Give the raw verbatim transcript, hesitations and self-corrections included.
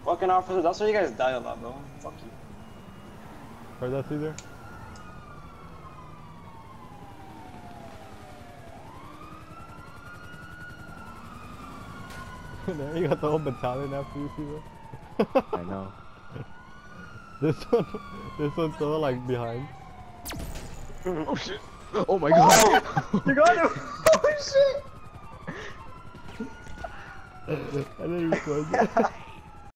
Fucking officer, that's why you guys die a lot, bro. Fuck you. Heard that, Caesar? There you got the whole battalion after you, Caesar. I know. This one, this one's still like behind. Oh shit! Oh my god! You got him! Oh shit! And then he recorded it.